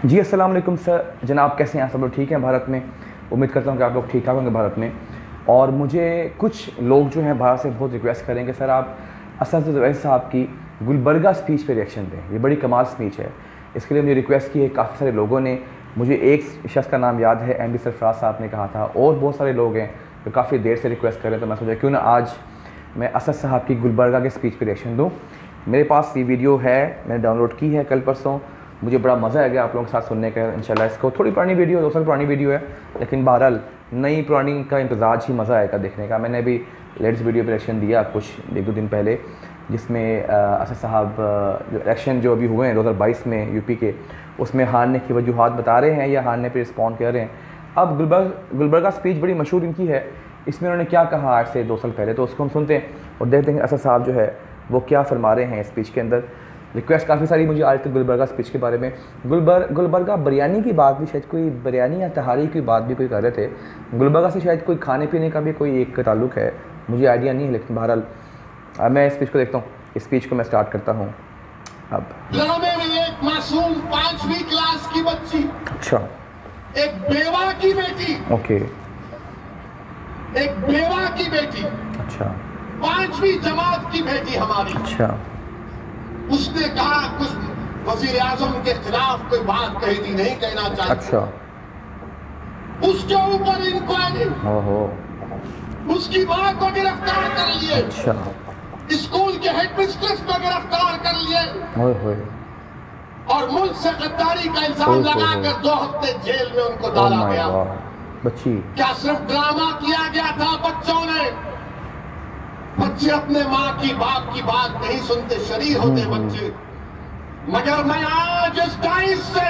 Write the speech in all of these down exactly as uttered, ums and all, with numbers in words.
जी अस्सलाम वालेकुम सर, जनाब कैसे हैं आप? सब लोग ठीक हैं भारत में? उम्मीद करता हूँ कि आप लोग ठीक ठाक होंगे भारत में। और मुझे कुछ लोग जो हैं बाहर से बहुत रिक्वेस्ट करेंगे सर आप असद अवैस साहब की गुलबर्गा स्पीच पे रिएक्शन दें, ये बड़ी कमाल स्पीच है। इसके लिए मुझे रिक्वेस्ट की है काफ़ी सारे लोगों ने। मुझे एक शख्स का नाम याद है, एम डी सरफराज साहब ने कहा था, और बहुत सारे लोग हैं जो काफ़ी देर से रिक्वेस्ट करें। तो मैं सोचा क्यों ना आज मैं असद साहब की गुलबर्गा के स्पीच पे रिएक्शन दूँ। मेरे पास ये वीडियो है, मैंने डाउनलोड की है कल परसों। मुझे बड़ा मज़ा आएगा आप लोगों के साथ सुनने का इंशाल्लाह। इसको थोड़ी पुरानी वीडियो है, दो साल पुरानी वीडियो है, लेकिन बहरहाल नई पुरानी का इम्तजाज ही मज़ा आएगा देखने का। मैंने अभी लेटेस्ट वीडियो पर इलेक्शन दिया कुछ एक दो दिन पहले, जिसमें असद साहब जो इलेक्शन जो अभी हुए हैं दो हज़ार बाईस में यूपी के, उसमें हारने की वजूहत बता रहे हैं या हारने पर रिस्पॉन्ड कर रहे हैं। अब गुलबर्ग गुलबर्गा स्पीच बड़ी मशहूर इनकी है, इसमें उन्होंने क्या कहा आज से दो साल पहले, तो उसको हम सुनते हैं और देखते हैं असद साहब जो है वो क्या फरमा रहे हैं स्पीच के अंदर। रिक्वेस्ट काफ़ी सारी मुझे आज तक गुलबर्गा स्पीच के बारे में। गुलबर गुलबर्गा बिरयानी की बात भी शायद कोई बिरयानी या तहारी की बात भी कोई कर रहे थे। गुलबर्गा से शायद कोई खाने पीने का भी कोई एक ताल्लुक़ है, मुझे आइडिया नहीं है, लेकिन बहरहाल मैं स्पीच को देखता हूँ। इस स्पीच को मैं स्टार्ट करता हूँ अब। में एक मासूम पांचवी क्लास की बच्ची, अच्छा, एक बेवा की बेटी, ओके, एक बेवा की बेटी, अच्छा, पांचवी जमात की बेटी हमारी, अच्छा, उसने कहा कुछ वजीर आजम के खिलाफ कोई बात कही थी, नहीं कहना चाहती, अच्छा, उसके ऊपर इंक्वायरी, ओहो, उसकी मां को गिरफ्तार कर लिए, अच्छा, स्कूल के हेडमिस्ट्रेस को गिरफ्तार कर लिए, ओए होए, और मुल्क से गद्दारी का इल्जाम लगाकर दो हफ्ते जेल में उनको डाला गया। बच्ची, क्या सिर्फ ड्रामा किया गया था? बच्चों ने बच्चे अपने माँ की बाप की बात नहीं सुनते, शरीर होते बच्चे। मगर मैं आज इस टाइम से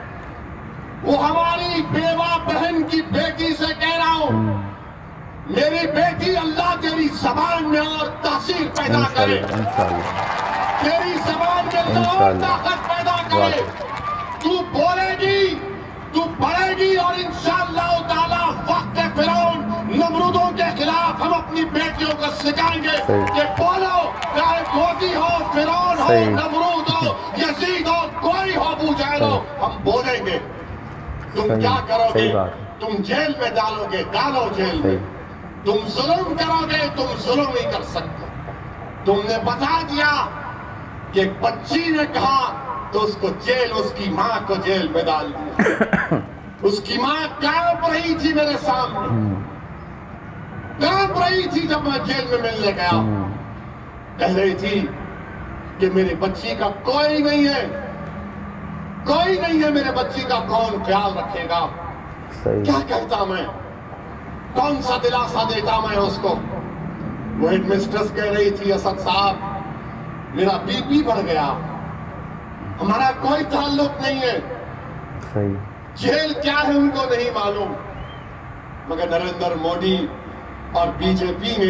वो हमारी बेवा बहन की बेटी से कह रहा हूँ, मेरी बेटी, अल्लाह तेरी जबान में और तासीर पैदा करे, तेरी जबान में और ताकत पैदा करे। तू बोलेगी, तू पढ़ेगी, और इंशाअल्लाह ताला वक्त फिरौन नमरूदों के खिलाफ हम अपनी बेटियों को सिखाएंगे कि बोलो, चाहे मोदी हो, फिरौन हो, नमरूद हो, यजीद हो, कोई हो, अबू जहल हो, हम बोलेंगे। तुम क्या करोगे? तुम जेल में डालोगे, डालो जेल में। तुम जुल्म करोगे, तुम जुल्म ही कर सकते। तुमने बता दिया कि एक बच्ची ने कहा तो उसको जेल, उसकी मां को जेल में डाल दिया। उसकी मां कांप रही थी मेरे सामने, कांप रही थी जब मैं जेल में मिलने गया। कह रही थी कि मेरी बच्ची का कोई नहीं है, कोई नहीं है, मेरे बच्ची का कौन ख्याल रखेगा? क्या कहता मैं, कौन सा दिलासा देता मैं उसको? वो हेडमिस्ट्रेस कह रही थी, असद साहब मेरा बीपी बढ़ गया, हमारा कोई ताल्लुक नहीं है, सही, जेल क्या है उनको नहीं मालूम, मगर नरेंद्र मोदी और बीजेपी ने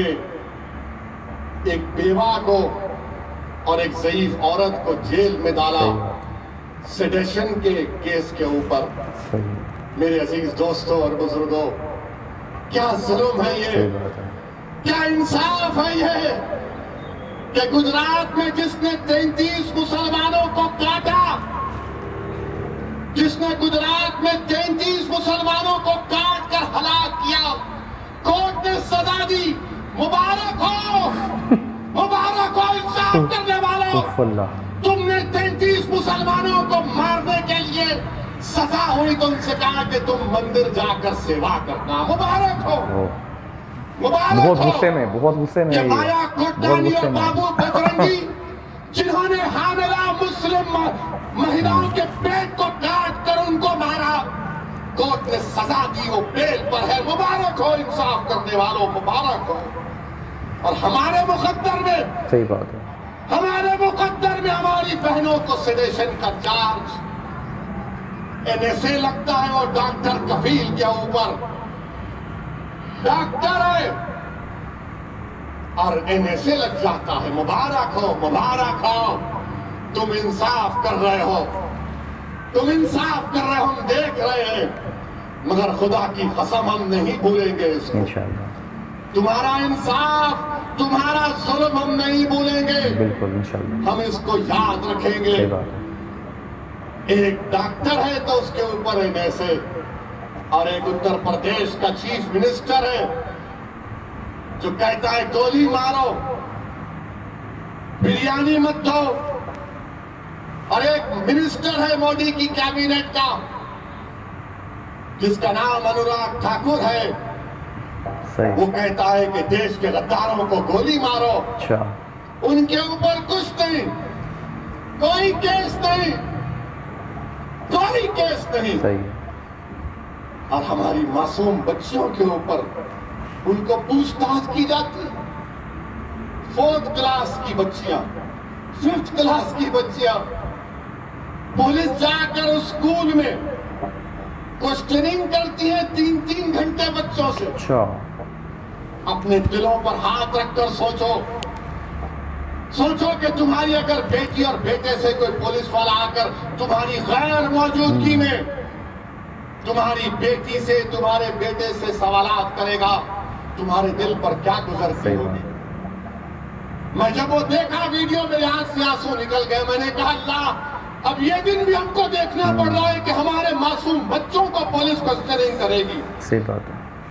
एक बेवा को और एक ज़ईफ औरत को जेल में डाला सेडेशन के केस के ऊपर। मेरे अजीज दोस्तों और बुजुर्गों, क्या जुल्म है ये, क्या इंसाफ है ये कि गुजरात में जिसने तैंतीस मुसलमानों को काटा, जिसने गुजरात में तैंतीस मुसलमानों को काट कर हलाक किया, कोर्ट ने सजा दी। मुबारक हो, मुबारक हो इंसाफ करने वालों, तुमने तैंतीस मुसलमानों को मारने के लिए सजा हुई तो उनसे कहा कि तुम मंदिर जाकर सेवा करना। मुबारक हो, मुबारक बहुत हो। गुस्से में, बहुत गुस्से में, माया कोटवानी और बाबू बजरंगी, जिन्होंने हामिला मुस्लिम महिलाओं के पेट को काट कर उनको मारा, कोर्ट ने सजा दी, वो बेल पर है। मुबारक हो इंसाफ करने वालों, मुबारक हो। और हमारे मुकद्दर में, सही बात है, हमारे मुकद्दर में हमारी बहनों को सेडेशन का चार्ज एनएसए लगता है, और डॉक्टर कफील के ऊपर डॉक्टर है और एनएसए लग जाता है। मुबारक हो, मुबारक हो, तुम इंसाफ कर रहे हो, तुम इंसाफ कर रहे हो, हम देख रहे हैं, मगर खुदा की कसम हम नहीं भूलेंगे इसको। इंशाअल्लाह तुम्हारा इंसाफ, तुम्हारा जुल्म हम नहीं भूलेंगे, बिल्कुल इंशाअल्लाह हम इसको याद रखेंगे। सही बात है। एक डॉक्टर है तो उसके ऊपर है ऐसे, और एक उत्तर प्रदेश का चीफ मिनिस्टर है जो कहता है गोली मारो, बिरयानी मत दो, और एक मिनिस्टर है मोदी की कैबिनेट का जिसका नाम अनुराग ठाकुर है, वो कहता है कि देश के गद्दारों को गोली मारो। अच्छा, उनके ऊपर कुछ नहीं, कोई केस नहीं, कोई केस नहीं। सही। और हमारी मासूम बच्चियों के ऊपर उनको पूछताछ की जाती है। फोर्थ क्लास की बच्चियां, फिफ्थ क्लास की बच्चियां, पुलिस जाकर उस स्कूल में क्वेश्चनिंग करती है तीन तीन घंटे बच्चों से। अच्छा। अपने दिलों पर हाथ रखकर सोचो, सोचो कि तुम्हारी अगर बेटी और बेटे से कोई पुलिस वाला आकर तुम्हारी गैर मौजूदगी में तुम्हारी बेटी से, तुम्हारे बेटे से सवालात करेगा, तुम्हारे दिल पर क्या गुजरती होगी। मैं जब वो देखा वीडियो, मेरे आंख से आंसू निकल गए। मैंने कहा अल्लाह, अब ये दिन भी हमको देखना पड़ रहा है कि हमारे मासूम बच्चों को पुलिस क्वेश्चनिंग करेगी। सही बात है।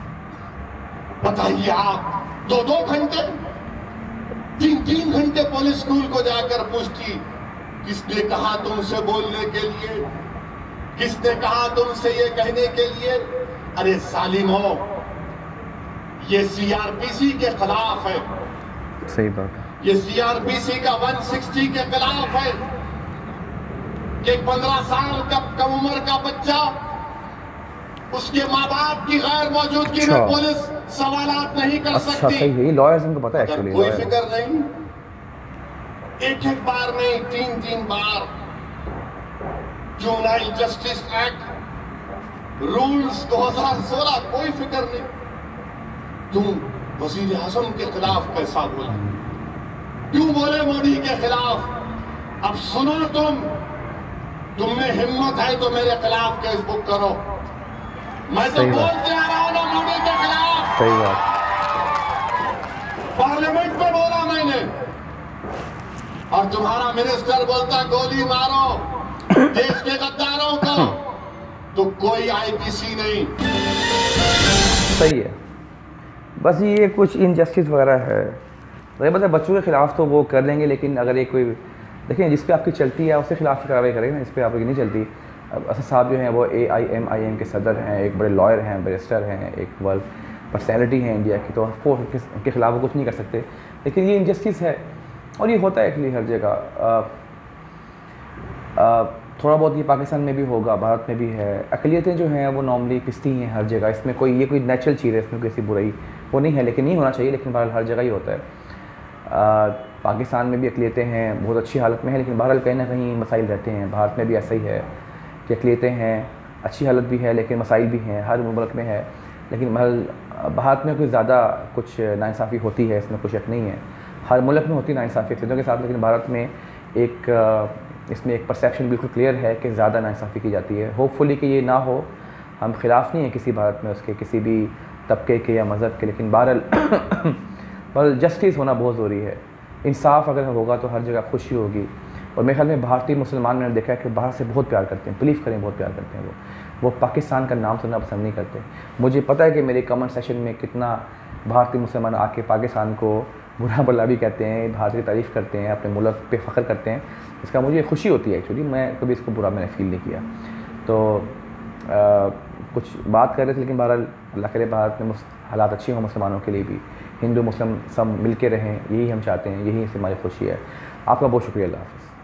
बताइए आप, दो दो घंटे, तीन तीन घंटे पुलिस स्कूल को जाकर पूछती, किसने कहा तुमसे बोलने के लिए, किसने कहा तुमसे ये कहने के लिए। अरे जालिमों, ये सीआरपीसी के खिलाफ है। सही बात है। ये सीआरपीसी का एक सौ साठ के खिलाफ है कि पंद्रह साल का कम उम्र का बच्चा, उसके माँ बाप की गैर मौजूदगी अच्छा। में पुलिस सवालात नहीं कर अच्छा, सकती। सही है। लॉयर्स इनको पता है एक्चुअली। कोई फिक्र नहीं, एक एक बार नहीं, तीन तीन बार जुवेनाइल जस्टिस एक्ट रूल्स दो हज़ार सोलह, कोई फिक्र नहीं। तुम वजीर आजम के खिलाफ कैसा बोले, क्यों बोले मोदी के खिलाफ? अब सुनो, तुम तुम में हिम्मत है तो मेरे खिलाफ केस बुक करो। मैं तो बोलते आ रहा हूं ना मोदी के खिलाफ। सही बात। पार्लियामेंट में बोला मैंने, और तुम्हारा मिनिस्टर बोलता गोली मारो देश के गद्दारों को, तो कोई आईपीसी नहीं। सही है। बस ये कुछ इनजस्टिस वगैरह है, तो मतलब बच्चों के खिलाफ तो वो कर लेंगे, लेकिन अगर ये कोई देखिए जिस पे आपकी चलती है उसके खिलाफ कार्रवाई करें ना, इस पर आपकी नहीं चलती। अब असद साहब जो हैं वो ए आई एम आई एम के सदर हैं, एक बड़े लॉयर हैं, बैरिस्टर हैं, एक वर्ल्ड पर्सनैलिटी हैं इंडिया की, तो वो उनके खिलाफ वो कुछ नहीं कर सकते। लेकिन ये इनजस्टिस है और ये होता है एक्चुअली हर जगह। थोड़ा बहुत ये पाकिस्तान में भी होगा, भारत में भी है। अक़लियतें जो हैं वो नॉर्मली पिसती हैं हर जगह, इसमें कोई ये कोई नेचुरल चीज़ है, इसमें किसी बुराई वो नहीं है, लेकिन नहीं होना चाहिए। लेकिन बहरहाल हर जगह ही होता है। आ, पाकिस्तान में भी अक़लियतें हैं, बहुत अच्छी हालत में हैं, लेकिन बहरहाल कहीं ना कहीं मसाइल रहते हैं। भारत में भी ऐसा ही है कि अक़लियतें हैं, अच्छी हालत भी है, लेकिन मसाइल भी हैं, हर मुल्क में है। लेकिन भारत में कुछ ज़्यादा कुछ नाइंसाफ़ी होती है, इसमें कुछ शक नहीं है। हर मुल्क में होती है नाइंसाफ़ी अक़लियतों के साथ, लेकिन भारत में एक इसमें एक परसेप्शन बिल्कुल क्लियर है कि ज़्यादा नाइंसाफ़ी की जाती है। होपफुली कि ये ना हो, हम खिलाफ़ नहीं हैं किसी भारत में उसके किसी भी तबके के या मज़हब के, लेकिन बहरहाल पर जस्टिस होना बहुत ज़रूरी है। इंसाफ अगर होगा तो हर जगह खुशी होगी। और मेरे ख्याल में भारतीय मुसलमान मैंने देखा है कि बाहर से बहुत प्यार करते हैं, बिलीव करें बहुत प्यार करते हैं। वो वो पाकिस्तान का नाम सुनना पसंद नहीं करते। मुझे पता है कि मेरे कमेंट सेशन में कितना भारतीय मुसलमान आके पाकिस्तान को बुरा भला भी कहते हैं, भारत की तारीफ़ करते हैं, अपने मुल्क पे फ़ख्र करते हैं। इसका मुझे खुशी होती है एक्चुअली। मैं कभी इसको बुरा मैंने फ़ील नहीं किया। तो आ, कुछ बात कर रहे थे, लेकिन बहरहाल अल्लाह करे भारत में हालात अच्छे हों मुसलमानों के लिए भी, हिंदू मुस्लिम सब मिल के रहें, यही हम चाहते हैं, यही इससे हमारी खुशी है। आपका बहुत शुक्रिया। अल्लाह हाफ़िज़।